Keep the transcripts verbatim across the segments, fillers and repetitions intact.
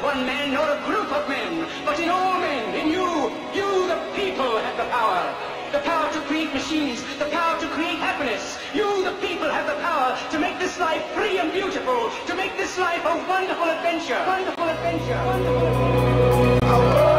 one man nor a group of men, but in all men, in you, you the people have the power. The power to create machines, the power to create happiness. You, the people, have the power to make this life free and beautiful, to make this life a wonderful adventure. Wonderful adventure. Wonderful adventure.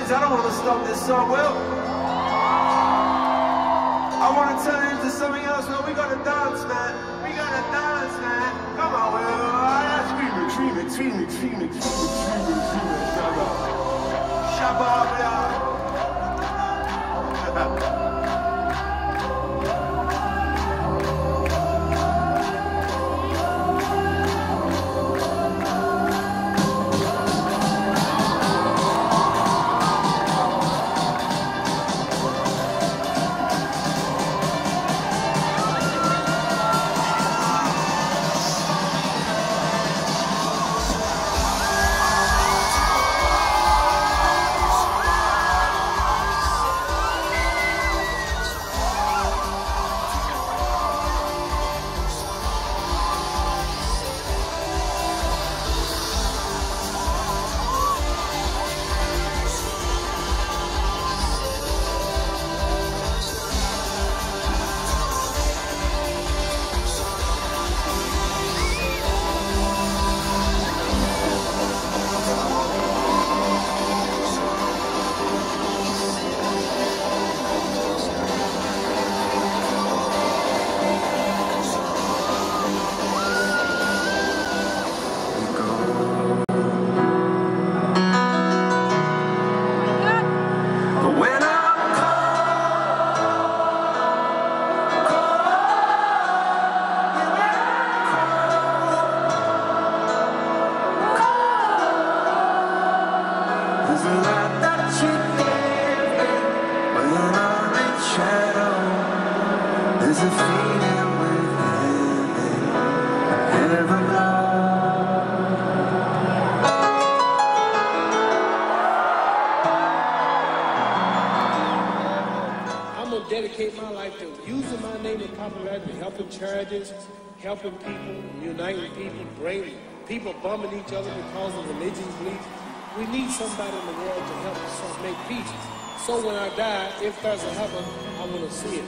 I don't want to stop this song, Will. I want to turn it into something else, Will. We gotta dance, man. We gotta dance, man. Come on, Will. Remix, remix, remix, remix, remix, remix, remix. Shabba, Shabba. Dedicate my life to using my name and popularity, helping charities, helping people, uniting people, bringing people bumming each other because of religious beliefs. We need somebody in the world to help us make peace. So when I die, if there's a heaven, I want to see it.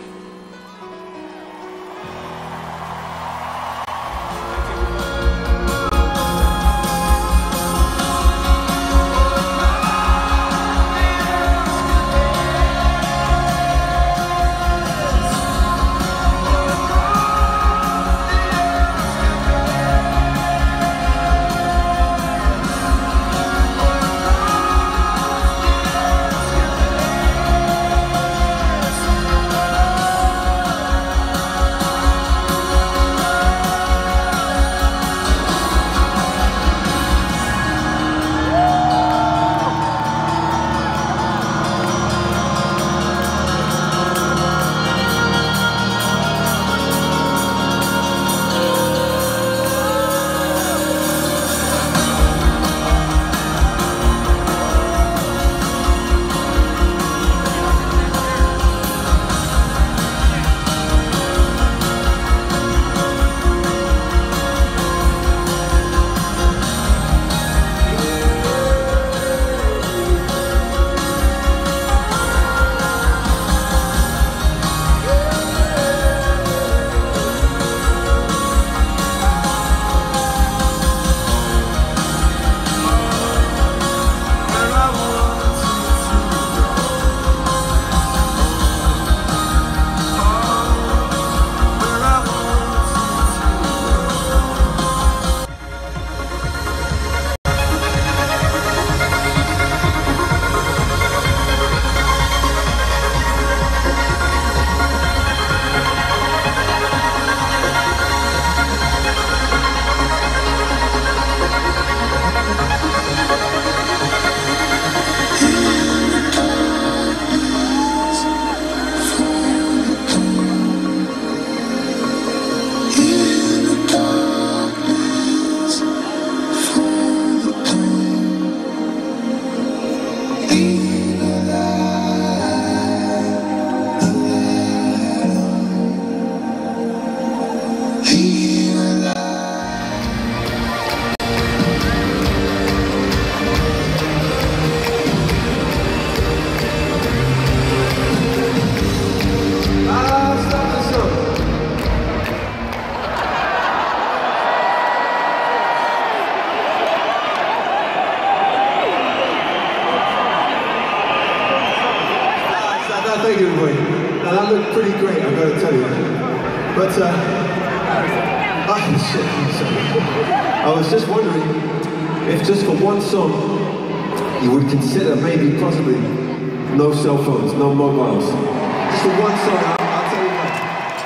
Uh, thank you, everybody. Now, that looked pretty great, I've got to tell you. But, uh, ah, shit, I'm sorry. I was just wondering if just for one song, you would consider maybe possibly no cell phones, no mobiles. Just for one song, I'll, I'll tell you what.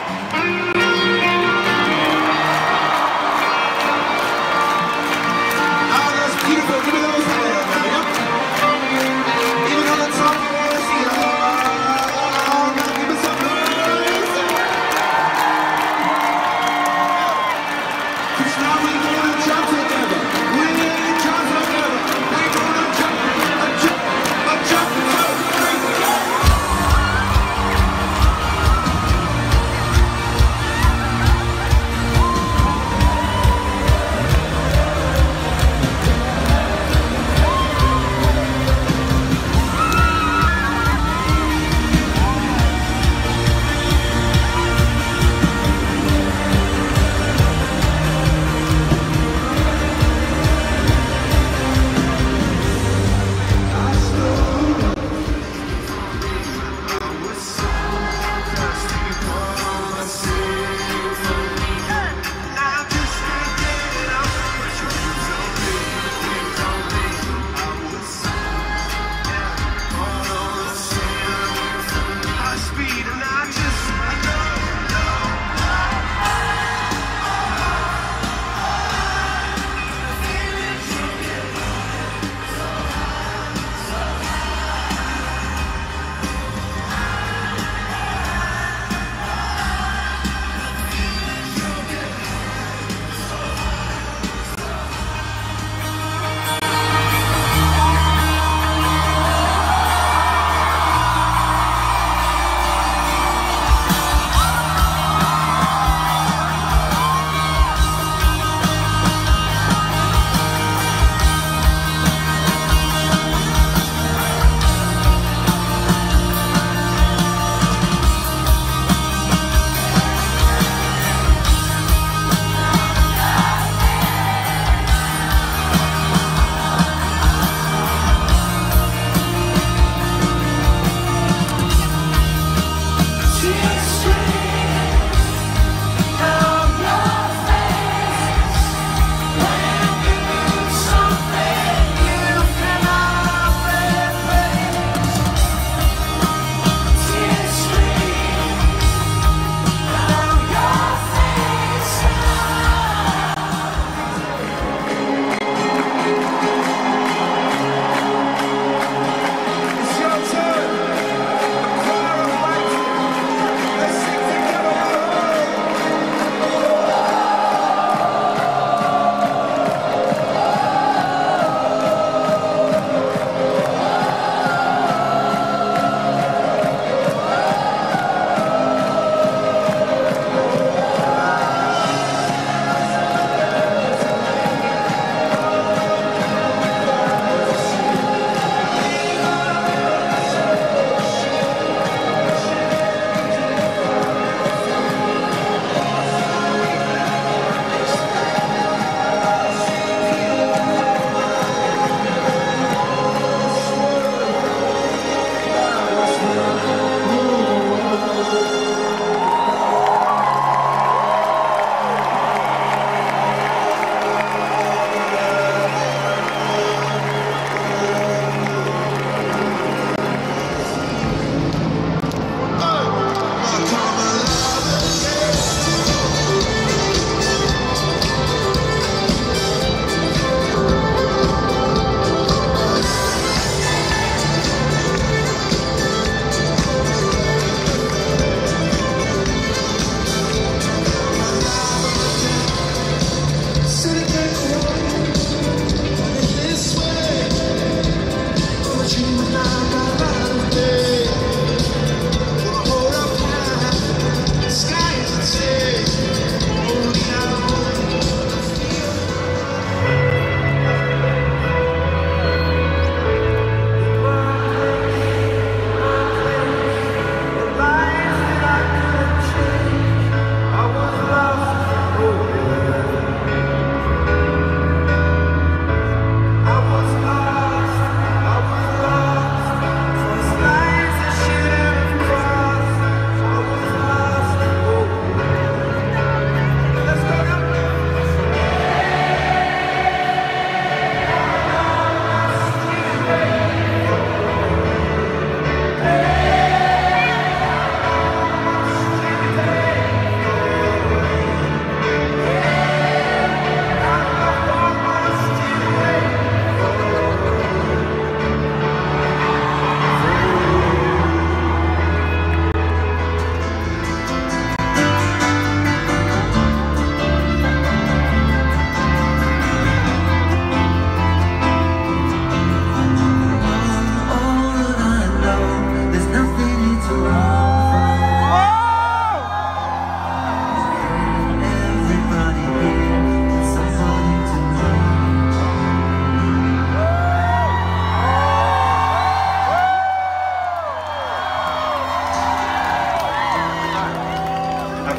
Ah, that's beautiful. Give me those hands. Even on the top, you want to see it. Oh, now give me some noise. 'Cause now we're gonna jump together. We're gonna jump together. We're gonna jump, a jump, a jump, a three, go.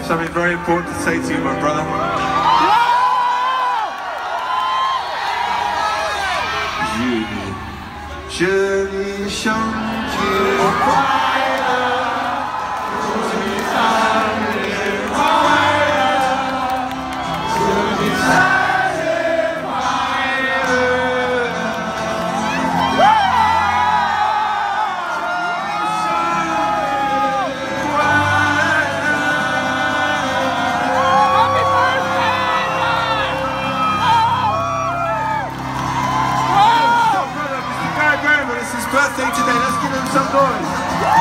Something very important to say to you, my brother. Je lis chantier birthday today, let's give him some noise.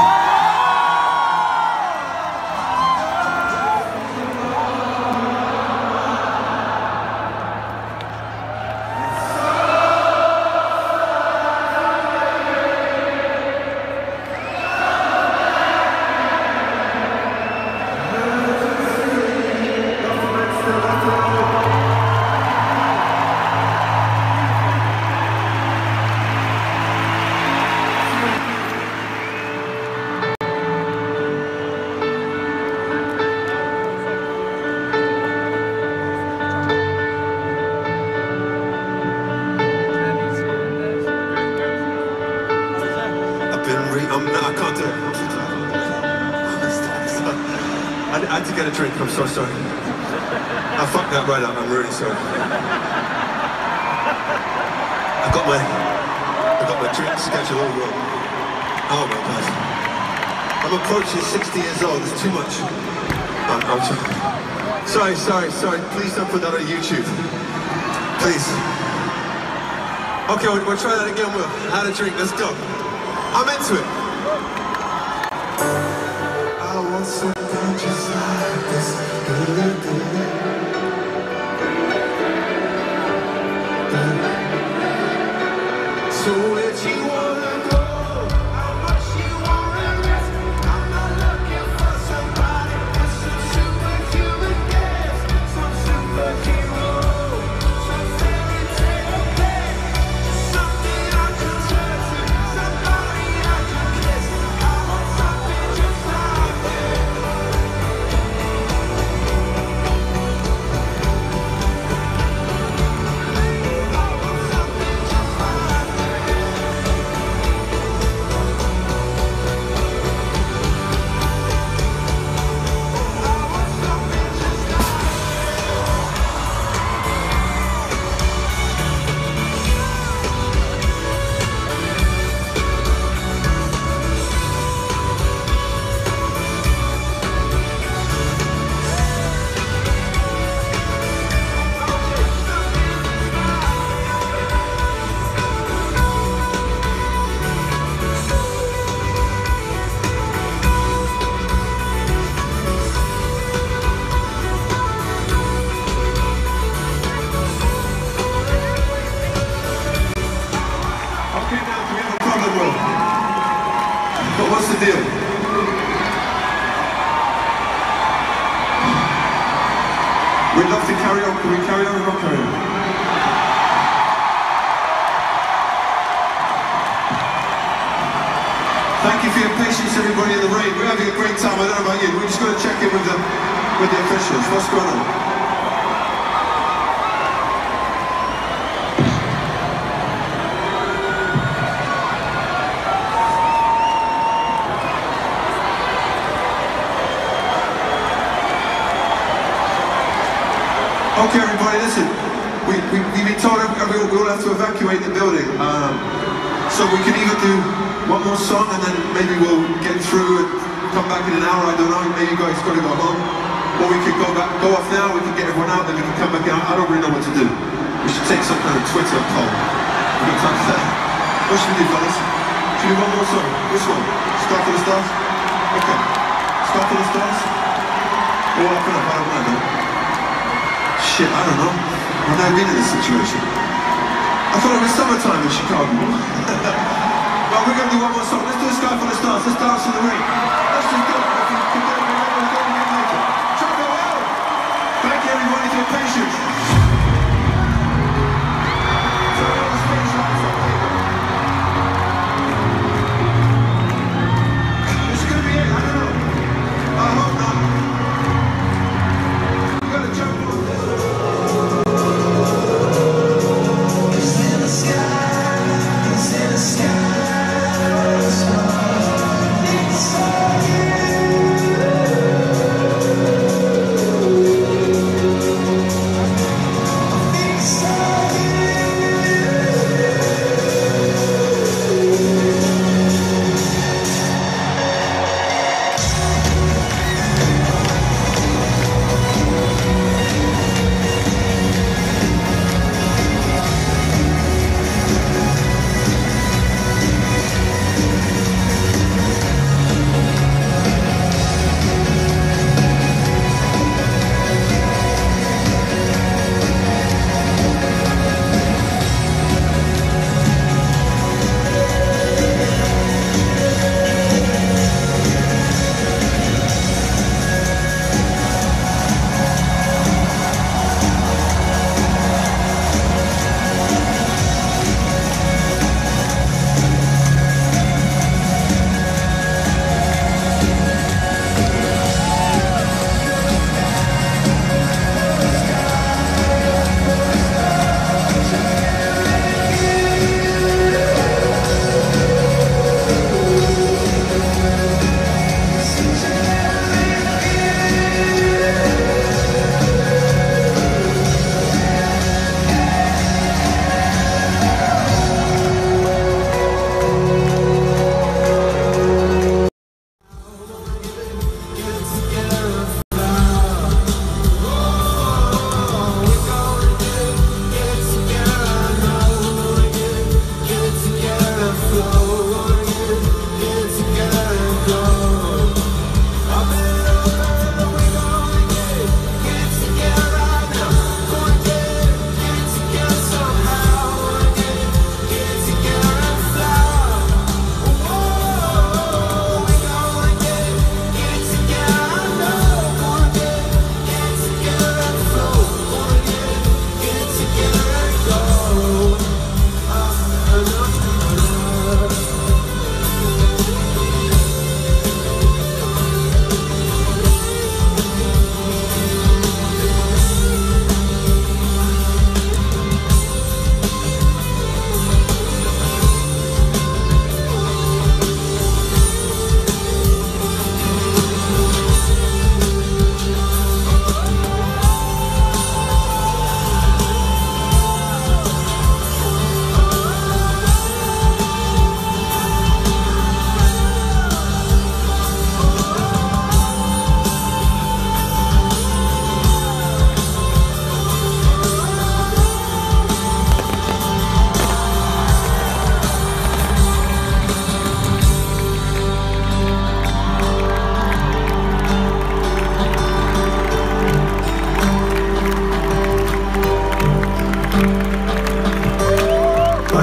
I'm not, I can't do it. I'm too tired. I had to get a drink. I'm so sorry. I fucked that right up. I'm really sorry. I got my, I got my drink schedule all wrong. Oh my God. I'm approaching sixty years old. It's too much. I'm, I'm sorry, sorry, sorry. Please don't put that on YouTube. Please. Okay, we'll, we'll try that again. We'll have a drink. Let's go. I'm into it. I want something just like this. So where do you wanna go? How much you wanna risk? I'm not looking for somebody with some superhuman gifts, some superhero, some fairy tale thing, something I can turn to, somebody I can kiss. I want something just like this. But what's the deal? We'd love to carry on. Can we carry on or not carry on? Thank you for your patience, everybody in the rain. We're having a great time. I don't know about you. We're just going to check in with the, with the officials. What's going on? Okay, everybody, listen. We, we, we've been told we all have to evacuate the building. Um, so we can either do one more song and then maybe we'll get through and come back in an hour, I don't know. Maybe you guys got to go home. Or we could go back, go off now, we can get everyone out, then we can come back out. I don't really know what to do. We should take some kind of Twitter poll. We got time for that. What should we do, fellas? Should we do one more song? Which one? Star for the Stars? Okay. Star for the Stars? Or up and up, I don't know. Shit, I don't know. I've never been in this situation. I thought it was summertime in Chicago. Well, we're going to do one more song. Let's do a Sky Full of Stars. Let's dance in the rain. Let's just do it. If you can do it, we'll do it again later. Chop it out. Thank you, everybody, for your patience. Turn on the stage lights up, people. This is going to be it. I don't know. I hope not.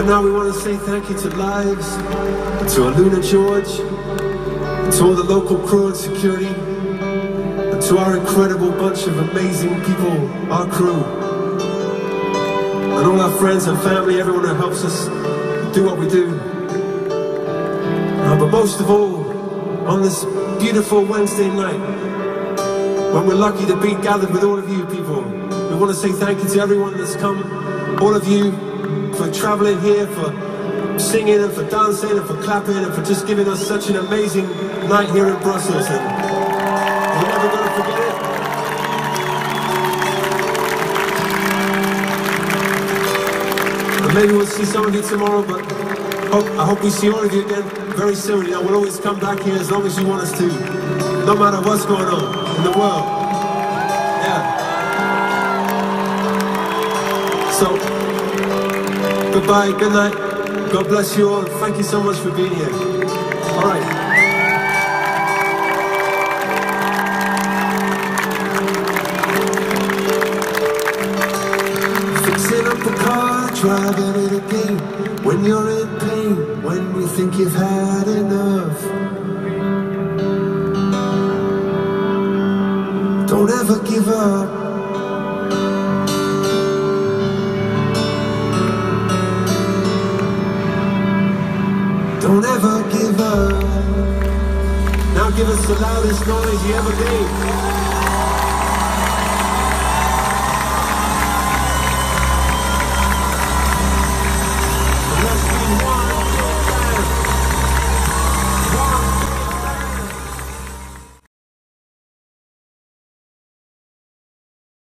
Right now we want to say thank you to Lives, and to Aluna George, and to all the local crew and security, and to our incredible bunch of amazing people, our crew, and all our friends and family, everyone who helps us do what we do. Uh, but most of all, on this beautiful Wednesday night, when we're lucky to be gathered with all of you people, we want to say thank you to everyone that's come, all of you, for traveling here, for singing and for dancing and for clapping and for just giving us such an amazing night here in Brussels, and we're never going to forget it. And maybe we'll see some of you tomorrow, but hope, I hope we see all of you again very soon. You know, we'll always come back here as long as you want us to, no matter what's going on in the world. Yeah. So, goodbye, good night, God bless you all, thank you so much for being here. All right. Fixing up the car, driving it again, when you're in pain, when you think you've had enough. Don't ever give up. Don't ever give up. Now give us the loudest noise you ever gave.